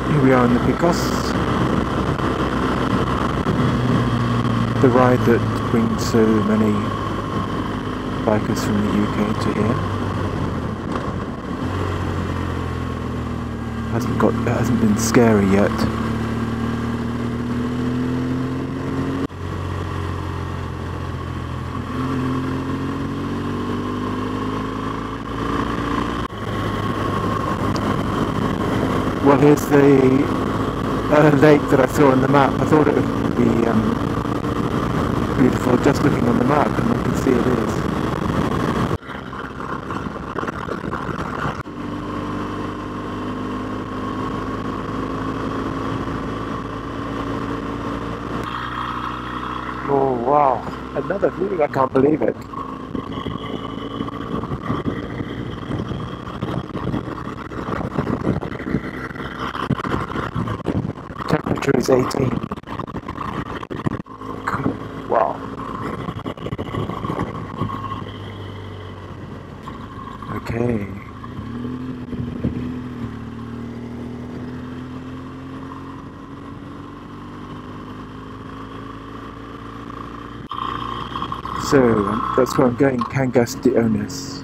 Here we are in the Picos, the ride that brings so many bikers from the UK to here. Hasn't been scary yet. Well, here's the lake that I saw on the map. I thought it would be beautiful just looking on the map, and I can see it is. Oh wow, another view, I can't believe it. Temperature is 18. Cool. Wow. Okay. So that's where I'm going, Cangas de Onís.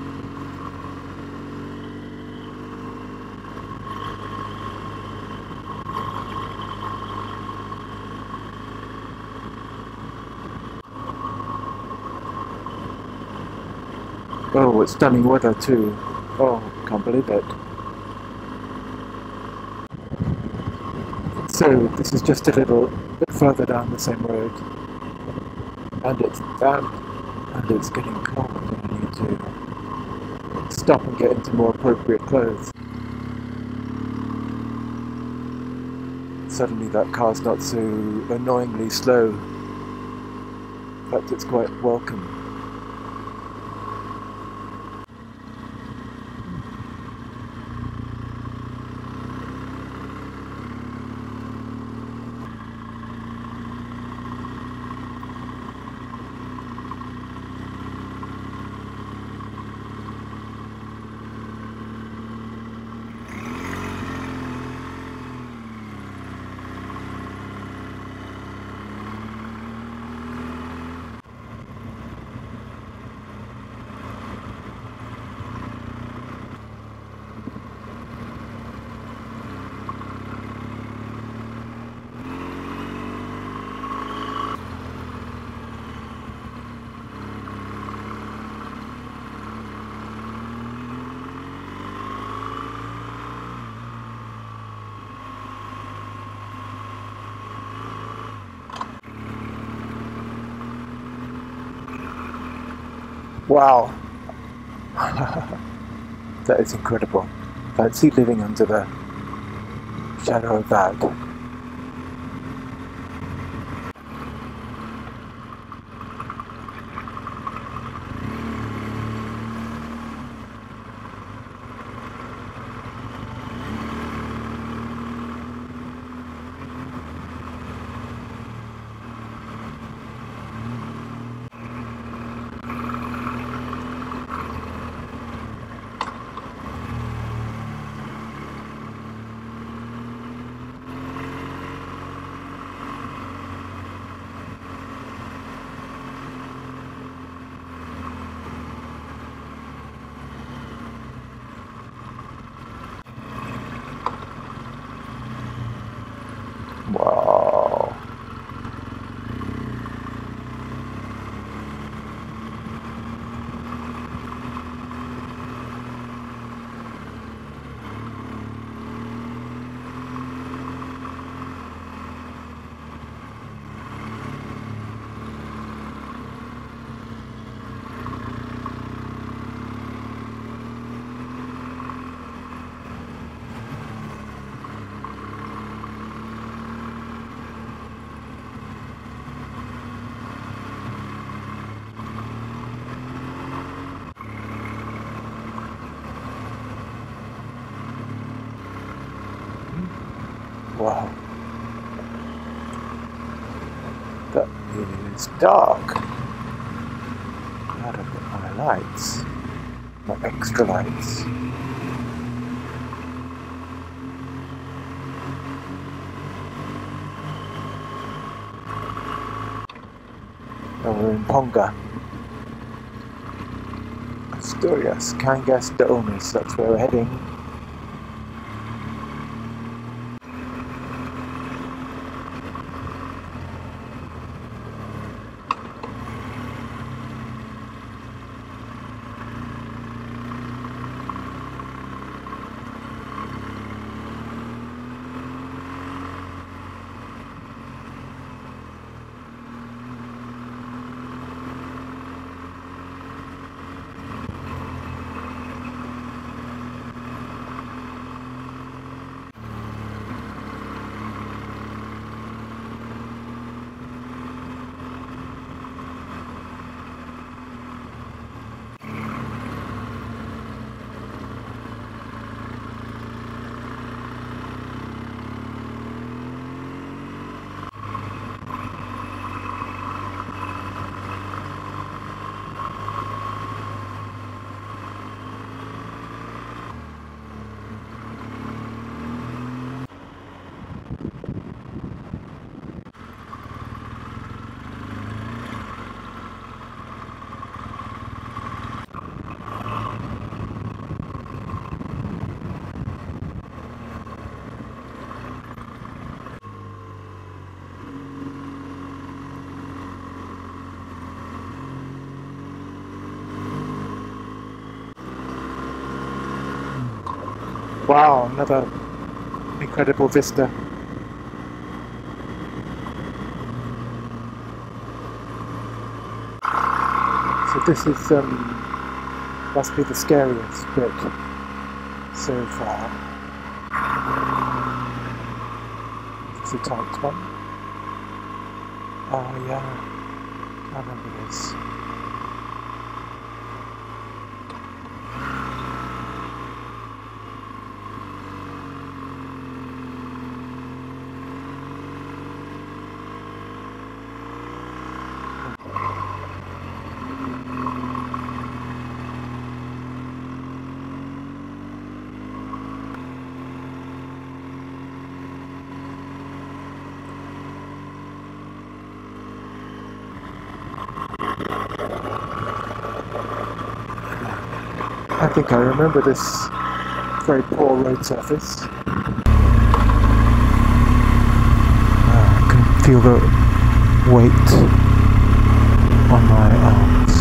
Oh, it's stunning weather too. Oh, can't believe it. So this is just a little bit further down the same road, and it's damp, and it's getting cold, and I need to stop and get into more appropriate clothes. Suddenly that car's not so annoyingly slow. In fact, it's quite welcome. Wow, that is incredible. Fancy living under the shadow of that. Wow. Wow. That is dark. Glad I've got my lights. My extra lights. and we're in Ponga. Asturias, Cangas de Onis, that's where we're heading. Wow, another incredible vista. So this is must be the scariest bit so far. It's a tight one. Oh yeah, I remember this. I think I remember this very poor road surface. I can feel the weight on my arms.